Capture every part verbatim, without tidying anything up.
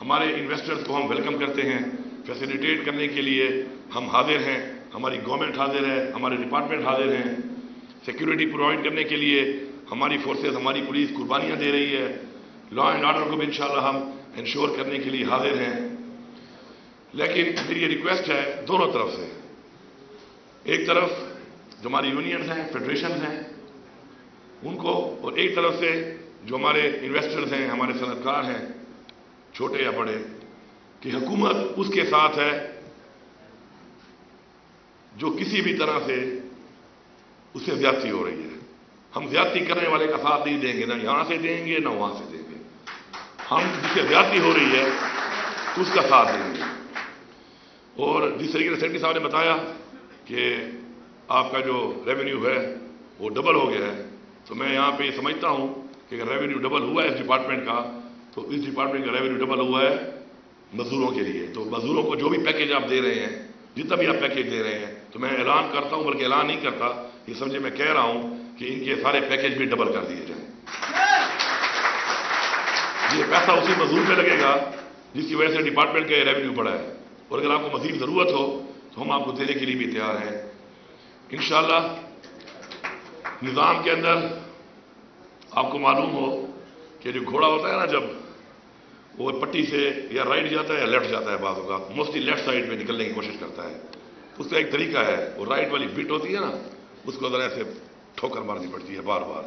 ہمارے انویسٹرز کو ہم ویلکم کرتے ہیں، فیسیلیٹیٹ کرنے کے لیے ہم حاضر ہیں، ہماری گورنمنٹ حاضر ہے، ہمارے ڈپارٹمنٹ حاضر ہیں، سیکیورٹی پرووائڈ کرنے کے لیے ہماری فورسز، ہماری پولیس قربانیاں دے رہی ہے، لا اینڈ آرڈر کو بھی انشاءاللہ ہم انشور کرنے کے لیے حاضر ہیں۔ لیکن میری یہ ریکویسٹ ہے دونوں طرف سے، ایک طرف جو ہماری یونینز ہیں، فیڈریشنز ہیں ان کو، اور ایک طرف سے جو ہمارے انویسٹرز ہیں، ہمارے صنعت کار ہیں چھوٹے یا بڑے، کہ حکومت اس کے ساتھ ہے جو کسی بھی طرح سے اس سے زیادتی ہو رہی ہے۔ ہم زیادتی کرنے والے کا ساتھ نہیں دیں گے، نہ یہاں سے دیں گے نہ وہاں سے دیں گے۔ ہم جس سے زیادتی ہو رہی ہے اس کا ساتھ دیں گے۔ اور جس طریقے سے سیکرٹری صاحب نے بتایا کہ آپ کا جو ریونیو ہے وہ ڈبل ہو گیا ہے، تو میں یہاں پہ یہ سمجھتا ہوں کہ اگر ریونیو ڈبل ہوا ہے اس ڈپارٹمنٹ کا، تو اس ڈپارٹمنٹ کا ریونیو ڈبل ہوا ہے مزدوروں کے لیے۔ تو مزدوروں کو جو بھی پیکیج آپ دے رہے ہیں، جتنا بھی آپ پیکیج دے رہے ہیں، تو میں اعلان کرتا ہوں، بلکہ اعلان نہیں کرتا، یہ سمجھے میں کہہ رہا ہوں کہ ان کے سارے پیکیج بھی ڈبل کر دیے جائیں۔ یہ پیسہ اسی مزدور پہ لگے گا جس کی وجہ سے ڈپارٹمنٹ کا ریونیو بڑھا ہے، اور اگر آپ کو مزید ضرورت ہو تو ہم آپ کو دینے کے لیے بھی تیار ہیں۔ انشاءاللہ نظام کے اندر آپ کو معلوم ہو کہ جو گھوڑا ہوتا ہے نا، جب وہ پٹی سے یا رائٹ جاتا ہے یا لیفٹ جاتا ہے، بعض اوقات موسٹلی لیفٹ سائڈ میں نکلنے کی کوشش کرتا ہے، اس کا ایک طریقہ ہے، وہ رائٹ والی بٹ ہوتی ہے نا، اس کو ذرا ایسے ٹھوکر مارنی پڑتی ہے بار بار،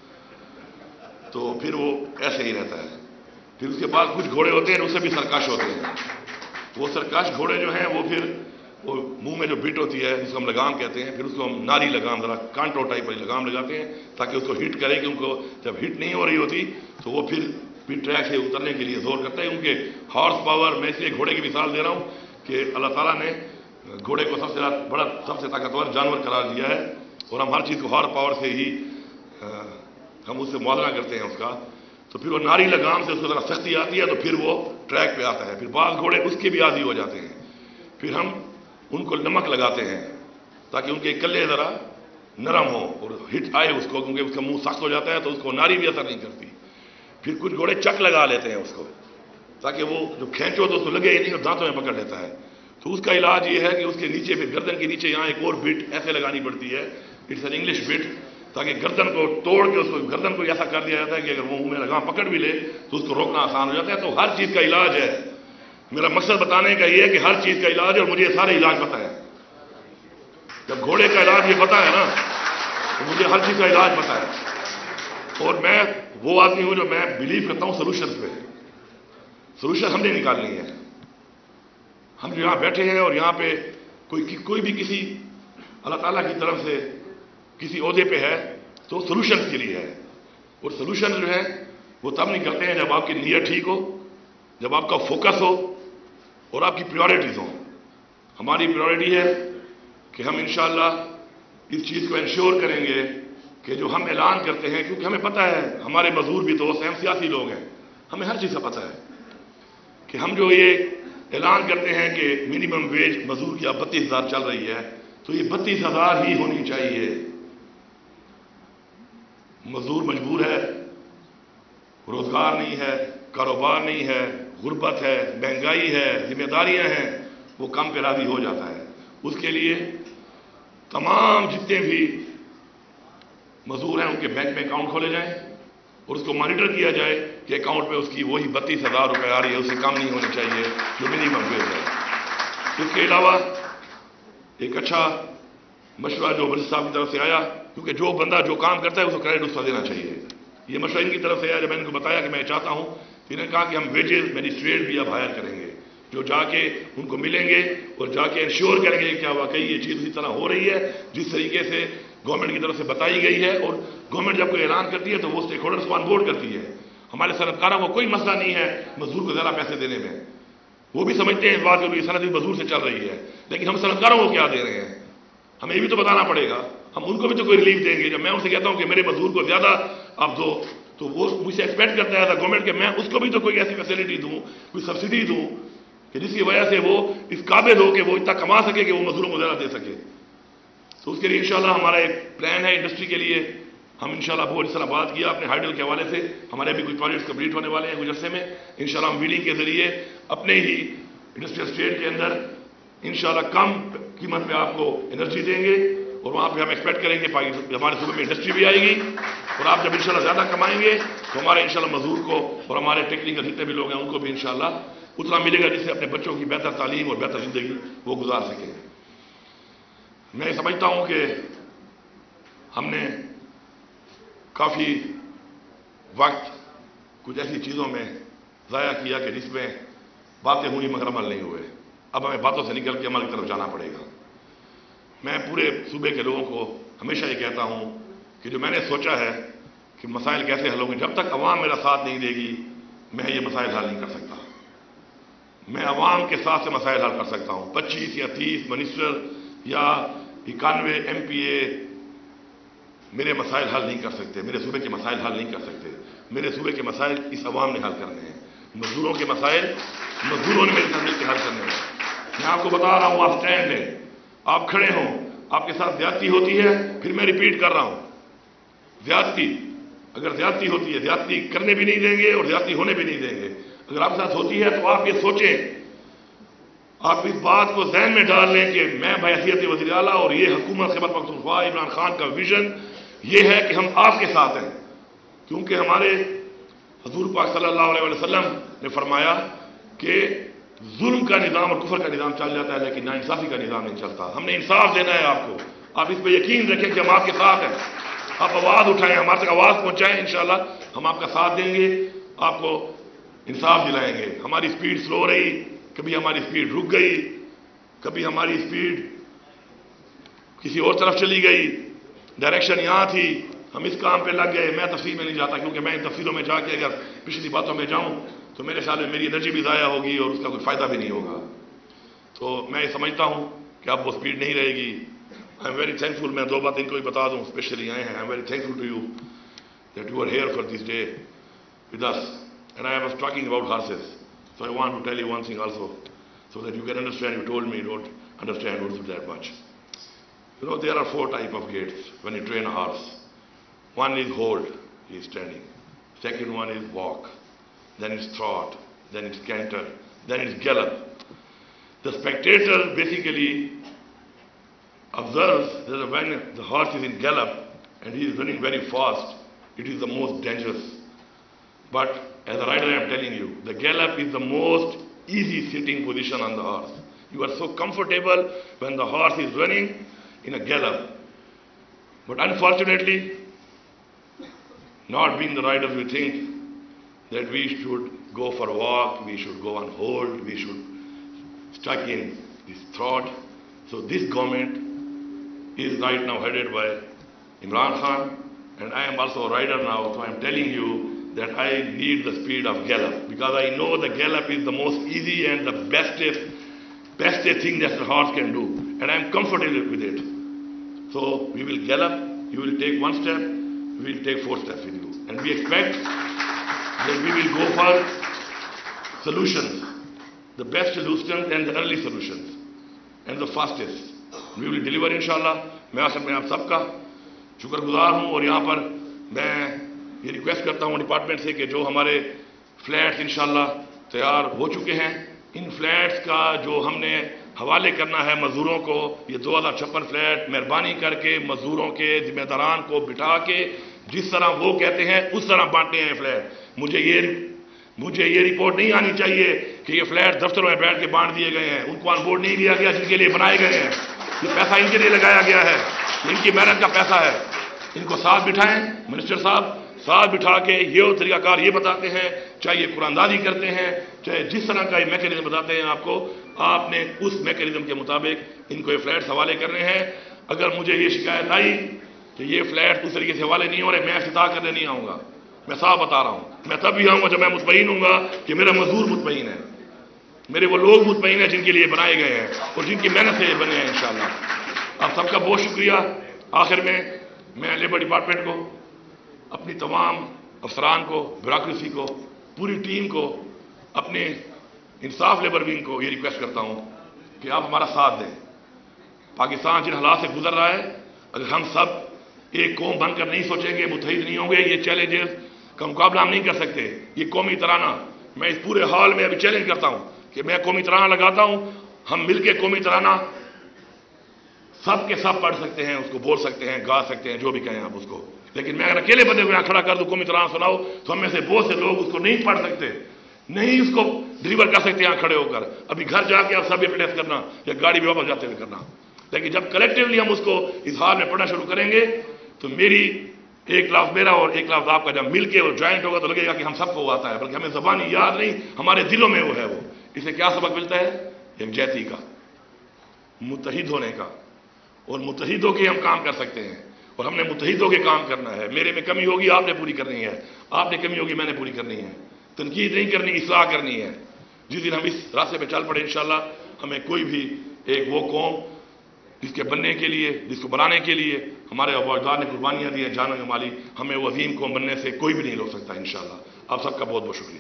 تو پھر وہ ایسے ہی رہتا ہے۔ پھر اس کے بعد کچھ گھوڑے ہوتے ہیں اس سے بھی سرکش ہوتے ہیں، وہ سرکش گھوڑے جو ہیں وہ پھر وہ منہ میں جو بٹ ہوتی ہے جس کو ہم لگام کہتے ہیں، پھر اس کو ہم ناری لگام، ذرا کانٹو ٹائپ والی لگام لگاتے ہیں تاکہ اس کو ہٹ کرے، کہ ان کو جب ہٹ نہیں ہو رہی ہوتی تو وہ پھر پھر ٹریک سے اترنے کے لیے زور کرتا ہے، کیونکہ ہارس پاور، میں اس لیے گھوڑے کی مثال دے رہا ہوں کہ اللہ تعالیٰ نے گھوڑے کو سب سے بڑا، سب سے طاقتور جانور قرار دیا ہے، اور ہم ہر چیز کو ہارس پاور سے ہی ہم اس سے موازنہ کرتے ہیں اس کا۔ تو پھر وہ ناری لگام سے اس کو ذرا سختی آتی ہے تو پھر وہ ٹریک پہ آتا ہے، پھر بعض گھوڑے اس کے بھی عادی ہو جاتے ہیں، پھر ہم ان کو نمک لگاتے ہیں تاکہ ان کے کلے ذرا نرم ہو اور ہٹ آئے اس کو، کیونکہ اس کا منہ سخت ہو جاتا ہے تو اس کو ناری بھی اثر نہیں کرتی۔ پھر کچھ گھوڑے چک لگا لیتے ہیں اس کو تاکہ وہ جو کھینچو تو اس کو لگے ہی نہیں اور دانتوں میں پکڑ لیتا ہے، تو اس کا علاج یہ ہے کہ اس کے نیچے پھر گردن کے نیچے یہاں ایک اور بٹ ایسے لگانی پڑتی ہے، اٹس این انگلش بٹ، تاکہ گردن کو توڑ کے اس کو گردن کو ایسا کر دیا جاتا ہے کہ اگر وہ منہ میں لگام پکڑ بھی لے تو اس کو روکنا آسان ہو جاتا ہے۔ تو ہر چیز کا علاج ہے، میرا مقصد بتانے کا یہ ہے کہ ہر چیز کا علاج ہے، اور مجھے یہ سارے علاج پتہ ہے۔ جب گھوڑے کا علاج یہ پتہ ہے نا تو مجھے ہر چیز کا علاج پتہ ہے، اور میں وہ آدمی ہوں جو میں بلیو کرتا ہوں سولوشنز پہ۔ سولوشن ہم نے نکالنی ہے، ہم جو یہاں بیٹھے ہیں اور یہاں پہ کوئی کوئی بھی کسی اللہ تعالیٰ کی طرف سے کسی عہدے پہ ہے تو سولوشنز کے لیے ہے، اور سولوشن جو ہے وہ تب نکلتے ہیں جب آپ کی نیت ٹھیک ہو، جب آپ کا فوکس ہو اور آپ کی پریورٹیز ہوں۔ ہماری پریورٹی ہے کہ ہم انشاءاللہ اس چیز کو انشور کریں گے کہ جو ہم اعلان کرتے ہیں، کیونکہ ہمیں پتہ ہے ہمارے مزدور بھی دوست ہیں، ہم سیاسی لوگ ہیں، ہمیں ہر چیز کا پتہ ہے کہ ہم جو یہ اعلان کرتے ہیں کہ منیمم ویج مزدور کی اب بتیس ہزار چل رہی ہے، تو یہ بتیس ہزار ہی ہونی چاہیے۔ مزدور مجبور ہے، روزگار نہیں ہے، کاروبار نہیں ہے، غربت ہے، مہنگائی ہے، ذمہ داریاں ہیں، وہ کم پہ راضی ہو جاتا ہے۔ اس کے لیے تمام جتنے بھی مزدور ہیں ان کے بینک میں اکاؤنٹ کھولے جائیں اور اس کو مانیٹر کیا جائے کہ اکاؤنٹ میں اس کی وہی بتیس ہزار روپے آ رہی ہے، اس سے کم نہیں ہونی چاہیے جو منیمم ویج ہے۔ اس کے علاوہ ایک اچھا مشورہ جو وزیر صاحب کی طرف سے آیا، کیونکہ جو بندہ جو کام کرتا ہے اس کو کریڈٹ اس کو دینا چاہیے، یہ مشورہ ان کی طرف سے آیا۔ جب میں نے ان کو بتایا کہ میں چاہتا ہوں، انہوں نے کہا کہ ہم ویجز میجسٹریٹ بھی اب ہائر کریں گے، جو جا کے ان کو ملیں گے اور جا کے انشور کریں گے کہ کیا واقعی یہ چیز اسی طرح ہو رہی ہے جس طریقے سے گورنمنٹ کی طرف سے بتائی گئی ہے۔ اور گورنمنٹ جب کوئی اعلان کرتی ہے تو وہ اسٹیک ہولڈرز کو آن بورڈ کرتی ہے۔ ہمارے صنعتکاروں کو کوئی مسئلہ نہیں ہے مزدور کو زیادہ پیسے دینے میں، وہ بھی سمجھتے ہیں اس بات کو کہ صنعت مزدور سے چل رہی ہے، لیکن ہم صنعتکاروں کو کیا دے رہے ہیں، ہمیں یہ بھی تو بتانا پڑے گا، ہم ان کو بھی تو کوئی ریلیف دیں گے۔ جب میں ان سے کہتا ہوں کہ میرے مزدور کو زیادہ آپ دو تو وہ مجھ سے ایکسپیکٹ کرتا ہے گورنمنٹ کہ میں اس کو بھی تو کوئی ایسی فیسلٹی دوں، کوئی سبسڈی دوں کہ جس کی وجہ سے وہ اس قابل ہو کہ وہ اتنا کما سکے کہ وہ مزدوروں کو زیادہ دے سکے۔ تو اس کے لیے انشاءاللہ ہمارا ایک پلان ہے انڈسٹری کے لیے ہم انشاءاللہ بہت اس طرح بات کیا اپنے ہائیڈل کے حوالے سے، ہمارے بھی کچھ پروجیکٹس کمپلیٹ ہونے والے ہیں کچھ عرصے میں انشاءاللہ. ہم ویلنگ کے ذریعے اپنے ہی انڈسٹریل اسٹیٹ کے اندر انشاءاللہ کم قیمت پہ آپ کو انرجی دیں گے، اور وہاں پہ ہم ایکسپیکٹ کریں گے ہمارے صوبے میں انڈسٹری بھی آئے گی، اور آپ جب انشاءاللہ زیادہ کمائیں گے تو ہمارے انشاءاللہ مزدور کو اور ہمارے ٹیکنیکل جتنے بھی لوگ ہیں ان کو بھی انشاءاللہ اتنا ملے گا جس سے اپنے بچوں کی بہتر تعلیم اور بہتر زندگی وہ گزار سکیں. میں سمجھتا ہوں کہ ہم نے کافی وقت کچھ ایسی چیزوں میں ضائع کیا کہ جس میں باتیں ہوئی مگر عمل نہیں ہوئے. اب ہمیں باتوں سے نکل کے عمل کی طرف جانا پڑے گا. میں پورے صوبے کے لوگوں کو ہمیشہ یہ کہتا ہوں کہ جو میں نے سوچا ہے کہ مسائل کیسے حل ہوں گے، جب تک عوام میرا ساتھ نہیں دے گی میں یہ مسائل حل نہیں کر سکتا. میں عوام کے ساتھ سے مسائل حل کر سکتا ہوں. پچیس یا تیس منسٹر یا اکانوے ایم پی اے میرے مسائل حل نہیں کر سکتے، میرے صوبے کے مسائل حل نہیں کر سکتے. میرے صوبے کے مسائل اس عوام نے حل کرنے ہیں. مزدوروں کے مسائل مزدوروں نے میرے ساتھ مل کے حل کرنے ہیں. میں آپ کو بتا رہا ہوں، آپ اسٹینڈ لیں، آپ کھڑے ہوں. آپ کے ساتھ زیادتی ہوتی ہے، پھر میں ریپیٹ کر رہا ہوں، زیادتی اگر زیادتی ہوتی ہے زیادتی کرنے بھی نہیں دیں گے اور زیادتی ہونے بھی نہیں دیں گے. اگر آپ کے ساتھ ہوتی ہے تو آپ یہ سوچیں، آپ اس بات کو ذہن میں ڈال لیں کہ میں بحیثیت وزیر اعلیٰ اور یہ حکومت خیبر پختونخوا عمران خان کا ویژن یہ ہے کہ ہم آپ کے ساتھ ہیں. کیونکہ ہمارے حضور پاک صلی اللہ علیہ وسلم نے فرمایا کہ ظلم کا نظام اور کفر کا نظام چل جاتا ہے لیکن ناانصافی کا نظام نہیں چلتا. ہم نے انصاف دینا ہے آپ کو. آپ اس پہ یقین رکھیں کہ ہم آپ کے ساتھ ہیں. آپ آواز اٹھائیں، ہمارے تک آواز پہنچائیں، انشاءاللہ ہم آپ کا ساتھ دیں گے، آپ کو انصاف دلائیں گے. ہماری سپیڈ سلو رہی، کبھی ہماری سپیڈ رک گئی، کبھی ہماری سپیڈ کسی اور طرف چلی گئی، ڈائریکشن یہاں تھی، ہم اس کام پہ لگ گئے. میں تفصیل میں نہیں جاتا کیونکہ میں ان تفصیلوں میں جا کے اگر پچھلی باتوں میں جاؤں تو میرے خیال میں میری انرجی بھی ضائع ہوگی اور اس کا کوئی فائدہ بھی نہیں ہوگا. تو میں یہ سمجھتا ہوں کہ اب وہ سپیڈ نہیں رہے گی. I am very thankful. میں دو بات ان کو بھی بتا دوں، اسپیشلی آئے ہیں. I am very thankful to you that you are here for this day with us. And I was talking about horses. So I want to tell you one thing also, so that you can understand. You told me you don't understand also that much. You know, there are four type of gaits when you train a horse. One is hold, he is standing. Second one is walk. Then it's trot. Then it's canter. Then it's gallop. The spectator basically observes that when the horse is in gallop and he is running very fast, it is the most dangerous. But as a rider, I am telling you, the gallop is the most easy sitting position on the horse. You are so comfortable when the horse is running in a gallop. But unfortunately, not being the riders, we think that we should go for a walk, we should go on hold, we should stuck in this trot. So this government is right now headed by Imran Khan, and I am also a rider now, so I am telling you that I need the speed of gallop, because I know the gallop is the most easy and the bestest, bestest thing that the horse can do, and I am comfortable with it. So we will gallop, you will take one step, we will take four steps with you, and we expect that we will go for solutions, the best solutions and the early solutions, and the fastest. We will deliver inshallah. میں اصل میں آپ سب کا شکر گزار ہوں، اور یہاں پر میں یہ ریکویسٹ کرتا ہوں ڈپارٹمنٹ سے کہ جو ہمارے فلیٹس انشاءاللہ تیار ہو چکے ہیں، ان فلیٹس کا جو ہم نے حوالے کرنا ہے مزدوروں کو، یہ دو ہزار چھپن فلیٹ مہربانی کر کے مزدوروں کے ذمہ داران کو بٹھا کے جس طرح وہ کہتے ہیں اس طرح بانٹے ہیں فلیٹ. مجھے یہ مجھے یہ رپورٹ نہیں آنی چاہیے کہ یہ فلیٹ دفتروں میں بیٹھ کے بانٹ دیے گئے ہیں، ان کو آن بورڈ نہیں دیا گیا جن کے لیے بنائے گئے ہیں. یہ پیسہ ان کے لیے لگایا گیا ہے، ان کی محنت کا پیسہ ہے. ان کو ساتھ بٹھائیں، منسٹر صاحب ساتھ بٹھا کے یہ طریقہ کار یہ بتاتے ہیں، چاہے یہ قرآن دادی کرتے ہیں، چاہے جس طرح کا یہ میکینزم بتاتے ہیں آپ کو، آپ نے اس میکینزم کے مطابق ان کو یہ فلیٹس حوالے کرنے ہیں. اگر مجھے یہ شکایت آئی کہ یہ فلیٹ اس طریقے سے حوالے نہیں ہو رہے، میں افتتاح کرنے نہیں آؤں گا. میں صاف بتا رہا ہوں، میں تب بھی آؤں گا جب میں مطمئن ہوں گا کہ میرا مزدور مطمئن ہے، میرے وہ لوگ مطمئن ہیں جن کے لیے بنائے گئے ہیں اور جن کی محنت سے یہ بنے ہیں انشاءاللہ. آپ سب کا بہت شکریہ. آخر میں میں لیبر ڈپارٹمنٹ کو، اپنی تمام افسران کو، بیوروکریسی کو، پوری ٹیم کو، اپنے انصاف لیبر ونگ کو یہ ریکویسٹ کرتا ہوں کہ آپ ہمارا ساتھ دیں. پاکستان جن حالات سے گزر رہا ہے، اگر ہم سب ایک قوم بن کر نہیں سوچیں گے، متحد نہیں ہوں گے، یہ چیلنجز کا مقابلہ ہم نہیں کر سکتے. یہ قومی ترانہ میں اس پورے ہال میں ابھی چیلنج کرتا ہوں کہ میں قومی ترانہ لگاتا ہوں، ہم مل کے قومی ترانہ سب کے سب پڑھ سکتے ہیں، اس کو بول سکتے ہیں، گا سکتے ہیں، جو بھی کہیں آپ اس کو. لیکن میں اگر اکیلے بندے کو یہاں کھڑا کر دوں قومی ترانہ سناؤ تو ہم میں سے بہت سے لوگ اس کو نہیں پڑھ سکتے، نہیں اس کو ڈلیور کر سکتے یہاں کھڑے ہو کر. ابھی گھر جا کے آپ سب پریکٹس کرنا یا گاڑی میں واپس جاتے ہوئے کرنا. لیکن جب کلیکٹیولی ہم اس کو اس ہال میں پڑھنا شروع کریں گے تو میری ایک لفظ میرا اور ایک لفظ آپ کا جب مل کے اور جوائنٹ ہوگا تو لگے گا کہ ہم سب کو وہ آتا ہے، بلکہ ہمیں زبانی یاد نہیں، ہمارے دلوں میں وہ ہے. وہ اس سے کیا سبق ملتا ہے؟ یکجہتی کا، متحد ہونے کا، اور متحد ہو کے ہم کام کر سکتے ہیں، اور ہم نے متحد ہو کے کام کرنا ہے. میرے میں کمی ہوگی آپ نے پوری کرنی ہے، آپ نے کمی ہوگی میں نے پوری کرنی ہے. تنقید نہیں کرنی، اصلاح کرنی ہے. جس دن ہم اس راستے پہ چل پڑے انشاءاللہ ہمیں کوئی بھی ایک وہ قوم جس کے بننے کے لیے، جس کو بنانے کے لیے ہمارے اباء نے قربانیاں دی ہیں جان و مالی، ہمیں وہ عظیم قوم بننے سے کوئی بھی نہیں روک سکتا انشاءاللہ. آپ سب کا بہت بہت شکریہ.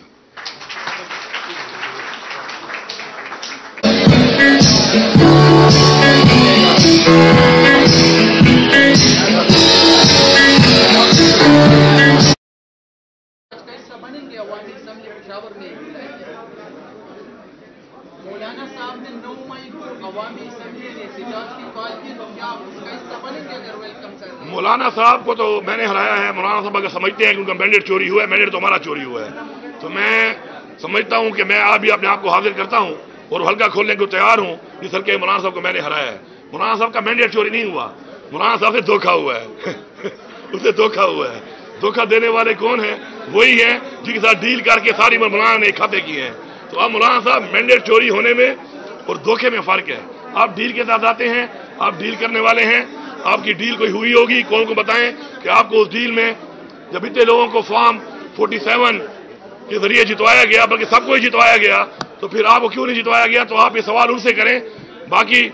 مولانا صاحب نے نو مئی کو عوامی اسمبلی میں احتجاج کی کال کی، تو کیا آپ اس کا حصہ بنیں گے اگر ویلکم کر رہے ہیں؟ مولانا صاحب کو تو میں نے ہرایا ہے. مولانا صاحب اگر سمجھتے ہیں کہ ان کا مینڈیٹ چوری ہوا ہے، مینڈیٹ تو ہمارا چوری ہوا ہے، تو میں سمجھتا ہوں کہ میں آپ بھی اپنے آپ کو حاضر کرتا ہوں اور حلقہ کھولنے کو تیار ہوں جس حلقے مولانا صاحب کو میں نے ہرایا ہے. مولانا صاحب کا مینڈیٹ چوری نہیں ہوا، مولانا صاحب سے دھوکہ ہوا ہے. اس سے دھوکہ ہوا ہے. دھوکہ دینے والے کون ہیں؟ وہی ہیں جن کے ساتھ ڈیل کر کے ساری مولانا نے کھاتے کیے ہیں. تو اب مولانا صاحب مینڈیٹ چوری ہونے میں اور دھوکے میں فرق ہے. آپ ڈیل کے ساتھ آتے ہیں، آپ ڈیل کرنے والے ہیں، آپ کی ڈیل کوئی ہوئی ہوگی، کون کو بتائیں کہ آپ کو اس ڈیل میں جب اتنے لوگوں کو فارم فورٹی سیون کے ذریعے جتوایا گیا، بلکہ سب کو ہی جتوایا گیا، تو پھر آپ کو کیوں نہیں جتوایا گیا؟ تو آپ یہ سوال ان سے کریں. باقی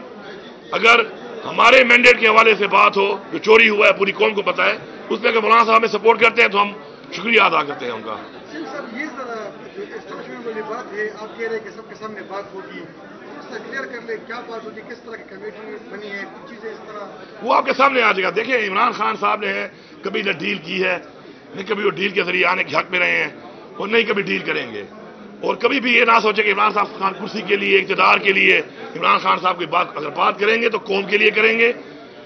اگر ہمارے مینڈیٹ کے حوالے سے بات ہو جو چوری ہوا ہے پوری قوم کو پتا ہے، اس میں اگر مولانا صاحب ہمیں سپورٹ کرتے ہیں تو ہم شکریہ ادا کرتے ہیں ان کا. یہ ذرا اسٹرکچر والی بات ہے، آپ کہہ رہے ہیں کہ سب کے سامنے بات ہوگی، اس سے کلیئر کر لیں کیا بات ہوگی، کس طرح کی کمیٹی بنی ہے، کچھ چیزیں اس طرح وہ آپ کے سامنے آ جائے گا. دیکھیں عمران خان صاحب نے کبھی نہ ڈیل کی ہے، نہ کبھی وہ ڈیل کے ذریعے آنے کے حق میں رہے ہیں، اور نہیں کبھی ڈیل کریں گے. اور کبھی بھی یہ نہ سوچے کہ عمران صاحب خان کرسی کے لیے، اقتدار کے لیے عمران خان صاحب کی بات اگر بات کریں گے تو قوم کے لیے کریں گے،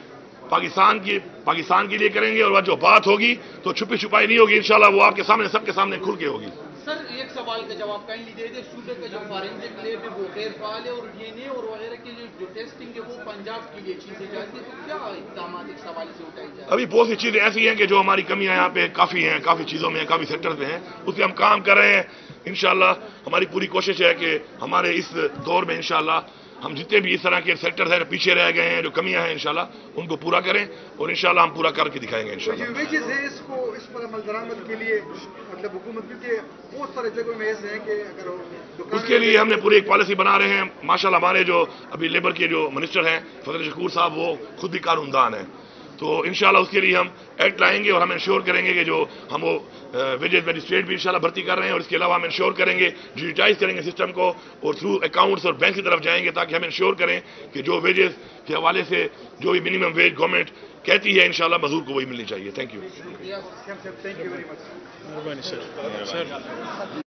پاکستان کی پاکستان کے لیے کریں گے. اور جو بات ہوگی تو چھپی چھپائی نہیں ہوگی انشاءاللہ، وہ آپ کے سامنے سب کے سامنے کھل کے ہوگی. سر ایک سوال کا جواب کائنڈلی دے دیں. صوبے کا جو فارنسک لیب ہے وہ غیر فعال ہے، اور ڈی این اے اور وغیرہ کے لیے جو ٹیسٹنگ ہے وہ پنجاب کے لیے چیزیں جاتی ہیں، تو کیا اقدامات اس حوالے سے اٹھائی جائیں؟ ابھی بہت سی چیزیں ایسی ہیں کہ جو ہماری کمیاں یہاں پہ کافی ہیں، کافی چیزوں میں ہیں، کافی سیکٹرز میں ہیں، اس پہ ہم کام کر رہے ہیں. انشاءاللہ ہماری پوری کوشش ہے کہ ہمارے اس دور میں انشاءاللہ ہم جتنے بھی اس طرح کے سیکٹرز ہیں پیچھے رہ گئے ہیں، جو کمیاں ہیں انشاءاللہ ان کو پورا کریں، اور انشاءاللہ ہم پورا کر کے دکھائیں گے انشاءاللہ. جو ویجز ہے اس کو اس پر عمل درآمد کے لیے مطلب حکومت، کیونکہ بہت سارے جگہوں میں ایسے ہیں کہ اگر اس کے لیے ہم نے پوری ایک پالیسی بنا رہے ہیں. ماشاءاللہ ہمارے جو ابھی لیبر کے جو منسٹر ہیں فضل شکور صاحب، وہ خود بھی قانوندان ہیں، تو انشاءاللہ اس کے لیے ہم ایکٹ لائیں گے، اور ہم انشور کریں گے کہ جو ہم وہ ویجز میجسٹریٹ بھی انشاءاللہ بھرتی کر رہے ہیں، اور اس کے علاوہ ہم انشور کریں گے، ڈیجیٹائز کریں گے سسٹم کو، اور تھرو اکاؤنٹس اور بینک کی طرف جائیں گے تاکہ ہم انشور کریں کہ جو ویجز کے حوالے سے جو بھی منیمم ویج گورنمنٹ کہتی ہے انشاءاللہ مزدور کو وہی ملنی چاہیے. Thank you. Thank you very much.